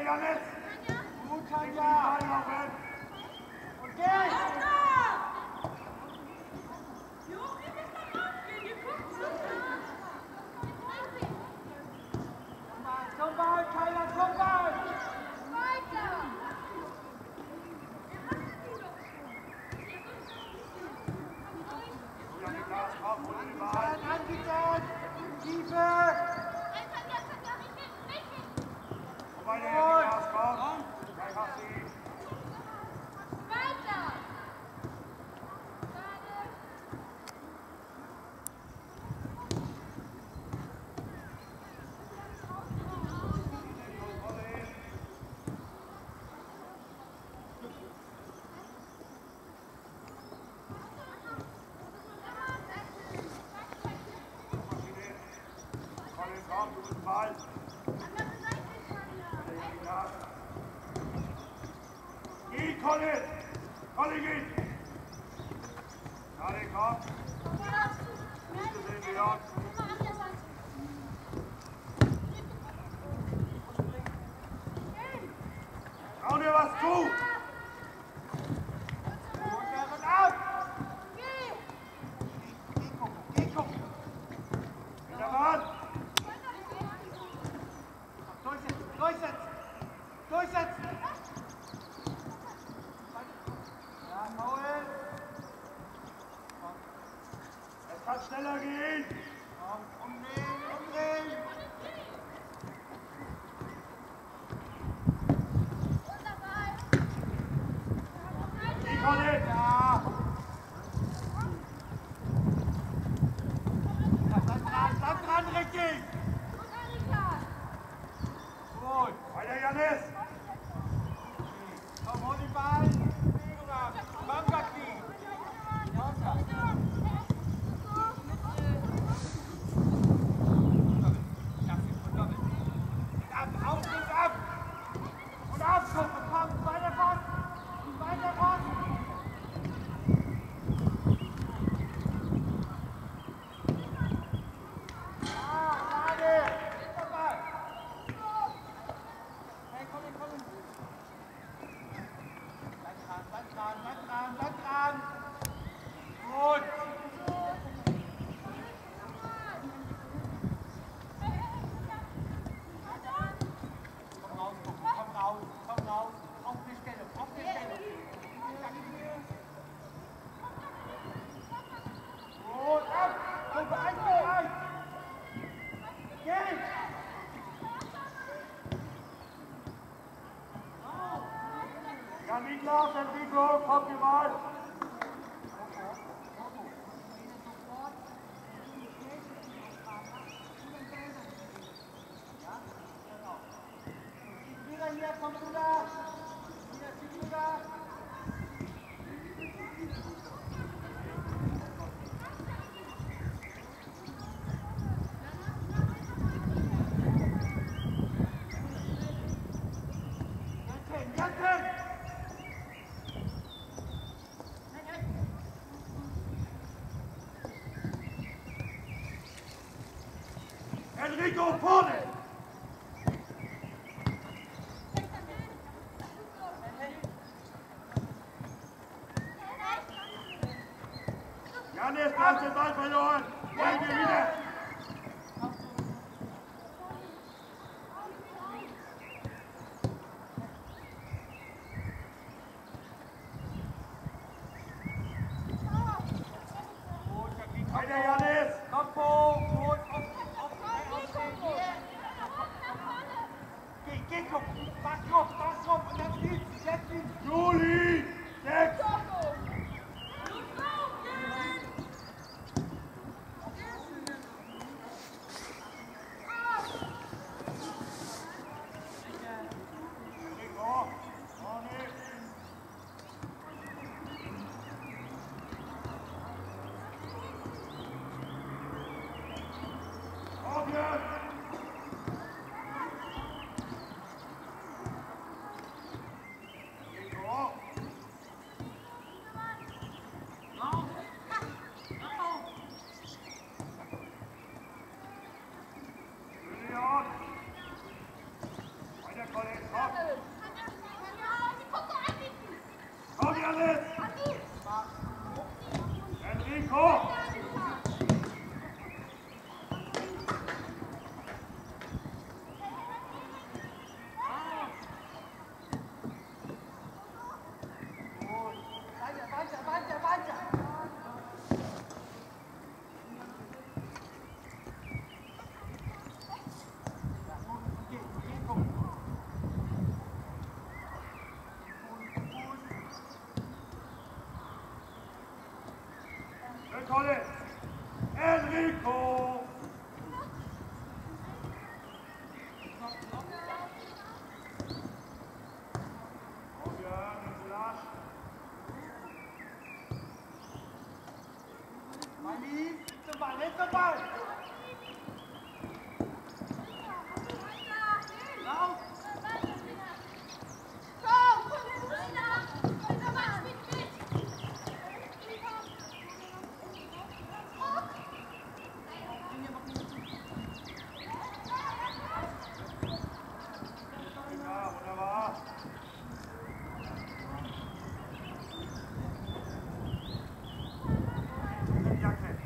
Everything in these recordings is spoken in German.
Janis! Gut, Tanja! Und geh! Zum Ball, Keiner, zum Ball! Weiter! Angetan! Tiefe! Wobei der Gas kommt. Gleich hast du ihn. Weiter! Colin! Colin geht! Colin, komm! Gut gesehen, Leon! Trau dir was zu! Schneller gehen! Umdrehen! Die Colin! Ja! Bleib dran, richtig! Gut! Weiter, Janis! Komm, hol den Ball! Bankaki! Ja, Niklas, Enrico, kommt ihr mal! Hier, kommst du da? Hier, ziehst du da? Enrico, vorne! Janis, du hast den Ball verloren! Wollen wir wieder! Weiter, Janis! Kopf hoch! Gut! Geh, guck! Pass drauf! Und jetzt ihn! Juli! 6! Colin. Enrico. Mali, hinter Ball, hinter Ball. Lauf. Ja, wunderbar. Jacke.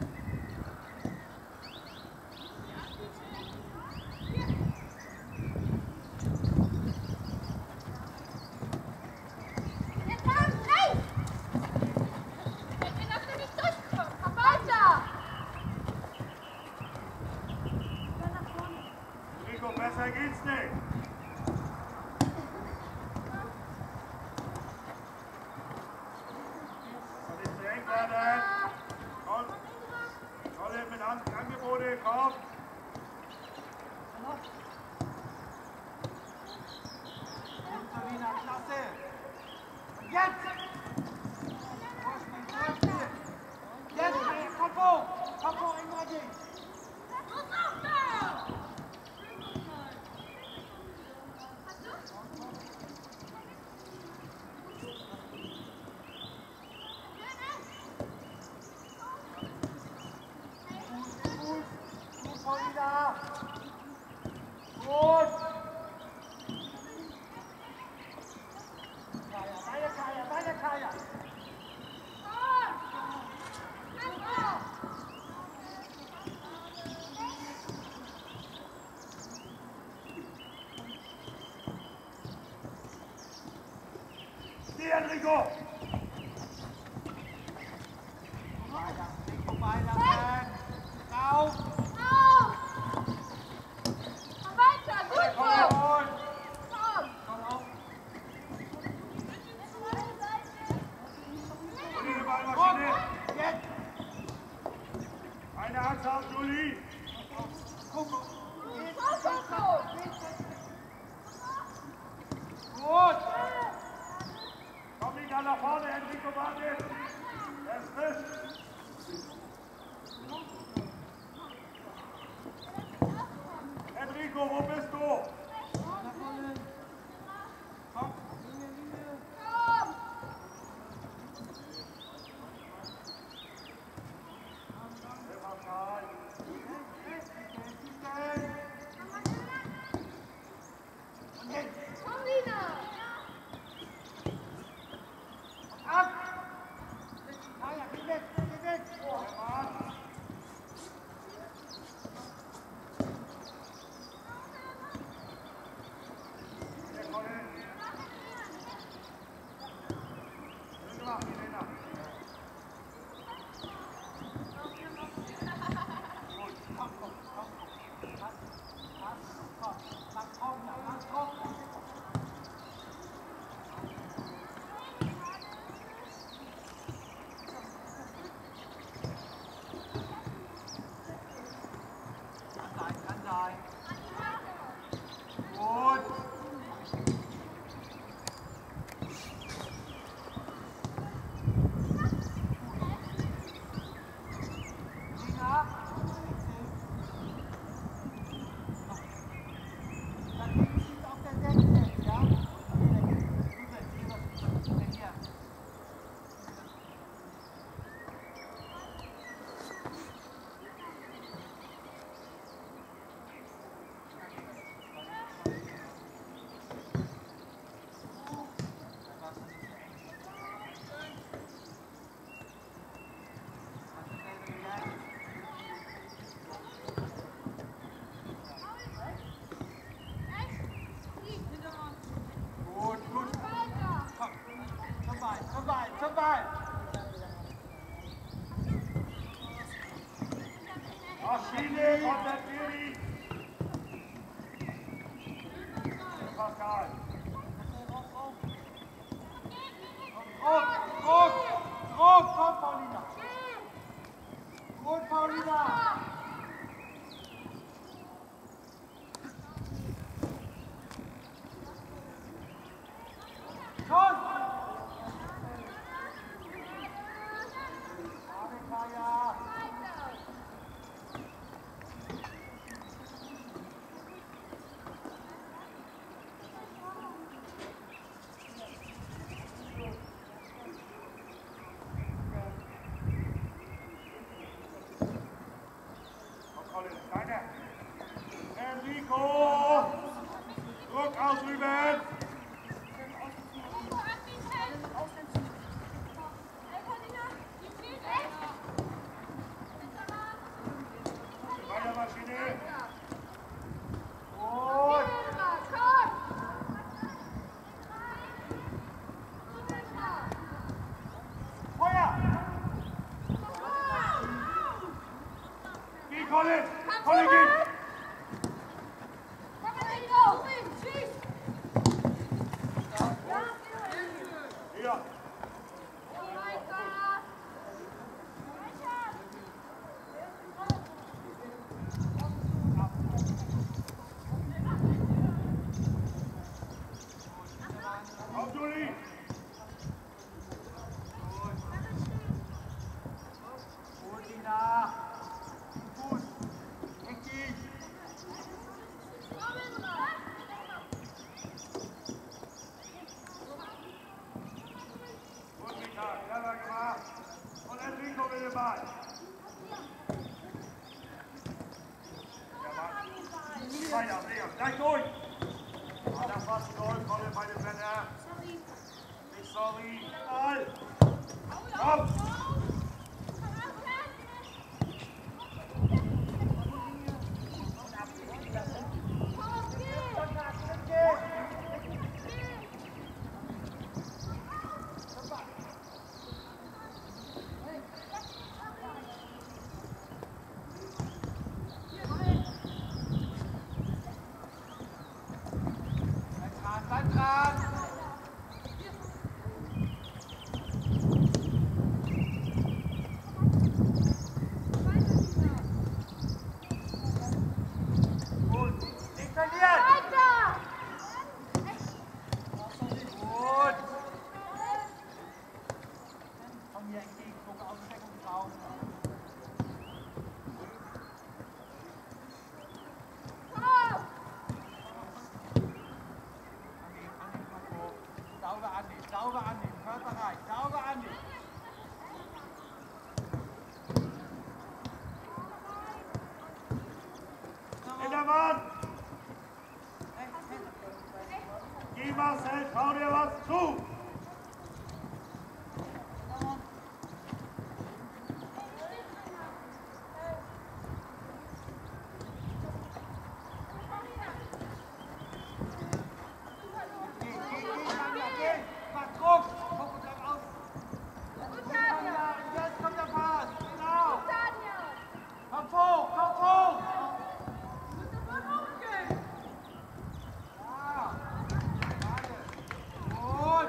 Enrico, besser geht's nicht. Soll ich zu eng werden? Colin mit Angebote, komm. Sabrina, klasse. Und jetzt. Vorspiel, Vorspiel. Jetzt, Kapo. Kapo, Ingrid. Gut, Paulina. Gut. Weiter, Kaya. Steh, Enrico. Weiter, Mann. Lauf. Gut. Komm auf. Und die Ballmaschine. Jetzt. Eine Hand auf, Julie. Guck. Gut. Komm nicht nach vorne, Enrico, warte. Er ist frisch. Enrico, wo bist du? Komm. Linie. Stefan Karl. Und jetzt. Ab. Kaya, geh weg. Stefan. Hier, Colin. Schön gemacht, Milena. Kann sein. Gut. Lina. Dann liegen Sie auf der 6 jetzt, ja? Hier. Gut. Zum Ball. Maschine von der Piri. Pascal. Druck, komm, Paulina. Enrico! Druck ausüben! Weiter Maschine! Gut. Feuer. Geh, Colin! Colin, geh! Hier! Komm, Juli! Gut, Dina. Gut. Richtig. Gut, Mika, clever gemacht! Und Enrico mit dem Ball! Weiter, Leon, gleich durch! Ah, das war's ein Goal, Colin, bei dem Wetter! Nicht sorry! Ball! Komm! Bleib dran. Gut. Nicht verlieren. Gut. Komm hier entgegen. Guck auf den Deckungsraum. Sauber annehmen, Körper rein, sauber annehmen. Hintermann! Geh, Marcel, trau dir was zu! Mach Druck! Guck uns auf! Jetzt kommt der Pass! Genau! Kopf hoch! Kopf hoch! Ja! Schade! Gut!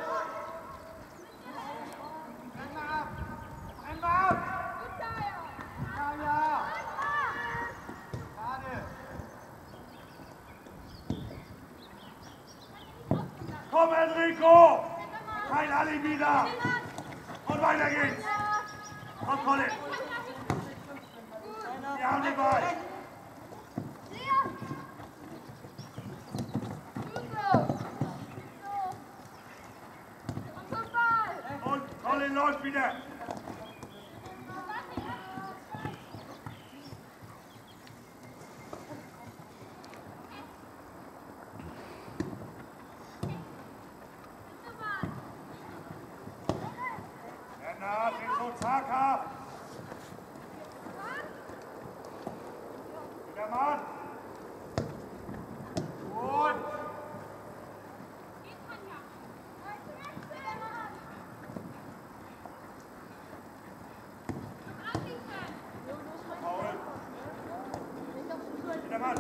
Brenn mal ab! Brenn mal ab! Ja, ja! Schade! Komm, Enrico! Kein Alibi da! Und weiter geht's! Komm, Colin! Wir haben den Ball! Und Colin läuft wieder! Lennart, nicht so zaghaft! Der Mann! Gut! Paul! Der Mann!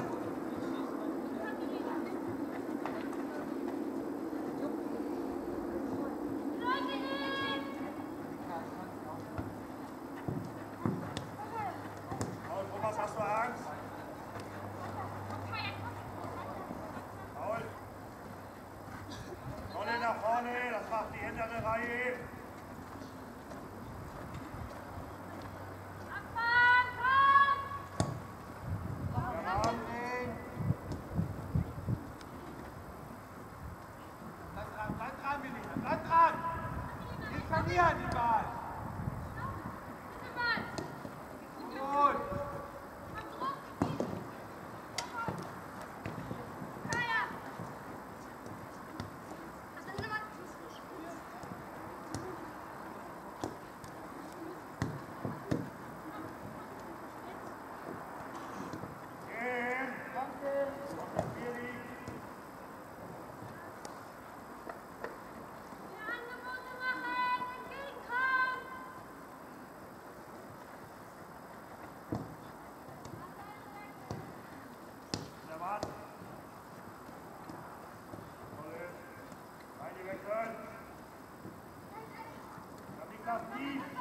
Paul, Thomas, hast du Angst? Tief.